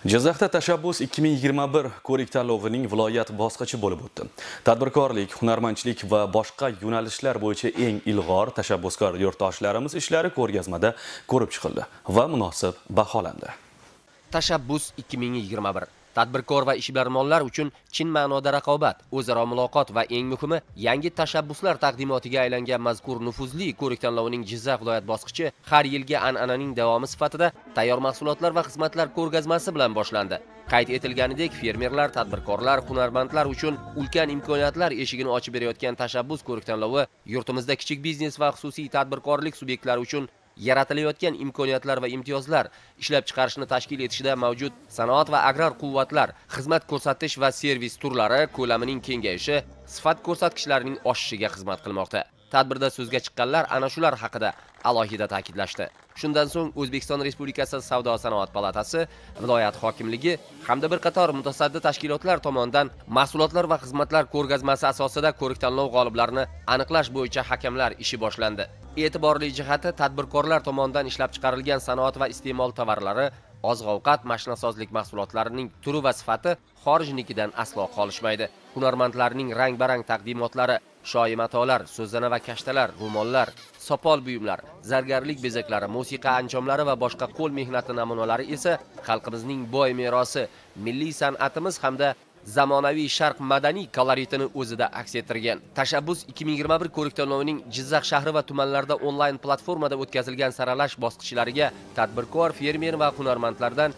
Jizzaxda tashabbus 2021 ko'rik-tanlovining viloyat bosqichi bo'lib o'tdi. Tadbirkorlik, hunarmandchilik va boshqa yo'nalishlar bo'yicha eng ilg'or tashabbuskor yurtdoshlarimiz ishlari ko'rgazmada ko'rib chiqildi va munosib baholandi. Tashabbus 2021 tadbirkor va ishbilarmonlar uchun chin ma'noda raqobat, o'zaro muloqot va eng muhimi yangi tashabbuslar taqdimotiga aylangan mazkur nufuzli ko'rik-tanlovining Jizzax viloyat bosqichi har yilgi an'ananing davomi sifatida tayyor mahsulotlar va xizmatlar ko'rgazmasi bilan boshlandi. Qayd etilganidek, fermerlar, tadbirkorlar, hunarmandlar uchun ulkan imkoniyatlar eshigini ochib berayotgan tashabbus ko'rik-tanlovi yurtimizda kichik biznes va xususiy tadbirkorlik subyektlari uchun yaratilayotgan imkoniyatlar va imtiyozlar, ishlab chiqarishni tashkil etishda mavjud sanoat va agrar quvvatlar, xizmat ko'rsatish va servis turlari ko'lamining kengayishi, sifat ko'rsatkichlarining oshishiga xizmat qilmoqda. Tadbirda so'zga chiqqanlar ana shular haqida alohida ta'kidlashdi. Shundan so'ng O'zbekiston Respublikasi Savdo-sanoat palatasi, viloyat hokimligi hamda bir qator mutasaddi tashkilotlar tomonidan mahsulotlar va xizmatlar ko'rgazmasi asosida ko'rik-tanlov g'oliblarini aniqlash bo'yicha hakamlar ishi boshlandi. E'tiborli jihati, tadbirkorlar tomonidan ishlab chiqarilgan sanoat va iste'mol tovarlari, oziq-ovqat, mashinasozlik mahsulotlarining turi va sifati xorijnikidan aslo qolishmaydi. Hunarmandlarning rang-barang taqdimotlari, shoyi matolar, so'zana va kashtalar, ro'mollar, sopol buyumlar, zargarlik bezaklari, musiqa anjomlari va boshqa qo'l mehnati namunalari esa xalqimizning boy merosi, milliy san'atimiz hamda zamonaviy sharq madaniy koloritini o'zida aks ettirgan. Tashabbus 2021 ko'rik-tanlovining Jizzax shahri va tumanlarida onlayn platformada o'tkazilgan saralash bosqichlariga tadbirkor, fermer va hunarmandlardan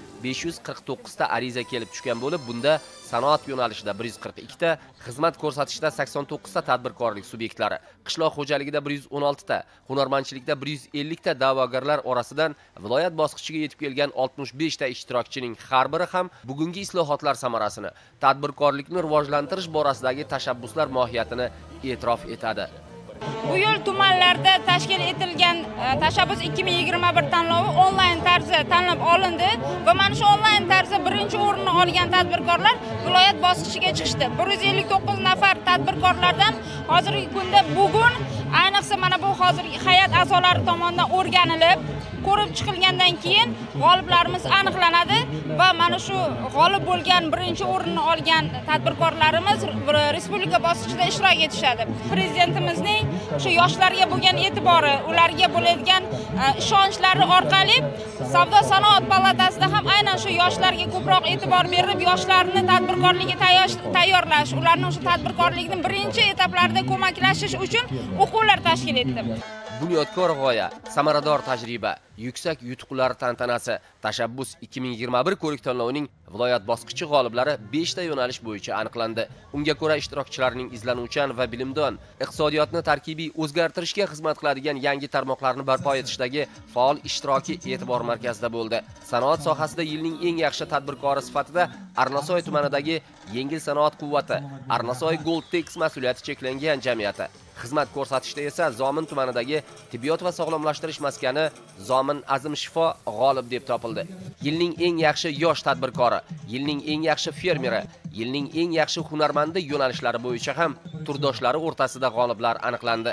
549 ta ariza kelib tushgan bo'lib, bunda sanoat yo'nalishida 142 ta, xizmat ko'rsatishda 89 ta tadbirkorlik subyektlari, qishloq xo'jaligida 116 ta, hunarmandchilikda 150 ta da'vogarlar orasidan viloyat bosqichiga yetib kelgan 65 ta ishtirokchining har biri ham bugungi islohotlar samarasini, tadbirkorlikni rivojlantirish borasidagi tashabbuslar mohiyatini e'tirof etadi. Bu yil tumanlarda tashkil etilgan tashabbus 2021 tanlovi onlayn tarzda tanlab olindi va mana shu onlayn tarzda birinchi o'rinni olgan tadbirkorlar viloyat bosqichiga chiqishdi. 159 nafar tadbirkorlardan hozirgi kunda bugun ayniqsa mana bu hozirgi hay'at a'zolari tomonidan o'rganilib, ko'rib chiqilgandan keyin g'oliblarimiz aniqlanadi va mana shu g'olib bo'lgan birinchi o'rinni olgan tadbirkorlarimiz respublika bosqichida ishtirok etishadi. Prezidentimizning shu yoshlarga bo'lgan e'tibori, ularga bo'ladigan ishonchlari orqali Savdo-sanoat palatasida ham aynan shu yoshlarga ko'proq e'tibor berib, yoshlarni tadbirkorlikka tayyorlash, ularni o'sha tadbirkorlikning birinchi etaplarida ko'maklashish uchun o'quvlar tashkil etdi. Bunyodkor g'oya, samarador tajriba, yuksak yutuqlar tantanasi. Tashabbus 2021 ko'rik-tanlovining viloyat bosqichi g'oliblari 5 ta yo'nalish bo'yicha aniqlandi. Unga ko'ra ishtirokchilarning izlanuvchan va bilimdon, iqtisodiyotni tarkibiy o'zgartirishga xizmat qiladigan yangi tarmoqlarni barpo etishdagi faol ishtiroki e'tibor markazida bo'ldi. Sanoat sohasida yilning eng yaxshi tadbirkori sifatida Arnasoy tumanidagi Yengil sanoat quvvati, Arnasoy Goldtex mas'uliyati cheklangan jamiyati, xizmat ko'rsatishda esa Zomin tumanidagi tibbiyot va sog'lomlashtirish maskani Zomin Azim Shifo g'olib deb topildi. Yilning eng yaxshi yosh tadbirkori, yilning eng yaxshi fermeri, yilning eng yaxshi hunarmandi yo'nalishlari bo'yicha ham turdoshlari o'rtasida g'oliblar aniqlandi.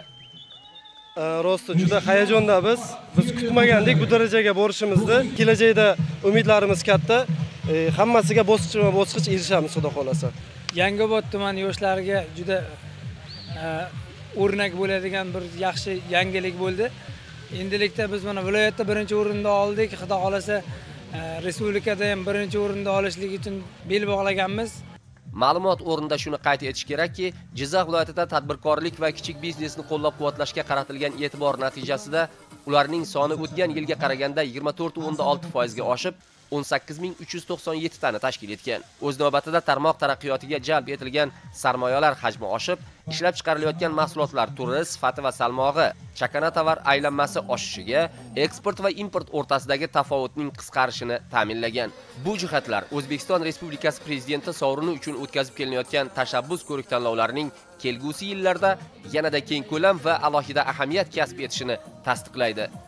Rosti juda hayajonda biz kutmagandik bu darajaga borishimizni. Kelajakda umidlarimiz katta. Hammasiga bosqichma-bosqich erishamiz, xudo xolasa. Yangiobod tumani yoshlariga juda o'rnak bo'ladigan bir yaxshi yangilik bo'ldi. Endilikda biz mana viloyatda birinchi o'rinda oldik, xudo xolasa respublikada ham birinchi o'rinda olishlik uchun bel bog'laganmiz. Ma'lumot o'rnida shuni qayd etish kerakki, Jizzax viloyatida tadbirkorlik va kichik biznesni qo'llab-quvvatlashga qaratilgan e'tibor natijasida ularning soni o'tgan yilga qaraganda 24.6% ga oshib, 18397 tani tashkil etgan. O'z navbatida tarmoq taraqqiyotiga jalb etilgan sarmoyalar hajmi oshib, ishlab chiqarilayotgan mahsulotlar turi, sifati va salmog'i, chakana tovar aylanmasi oshishiga, eksport va import o'rtasidagi tafovutning qisqarishini ta'minlagan. Bu jihatlar O'zbekiston Respublikasi Prezidenti sovrini uchun o'tkazib kelinayotgan tashabbus ko'rik-tanlovlarining kelgusi yillarda yanada keng ko'lam va alohida ahamiyat kasb etishini tasdiqlaydi.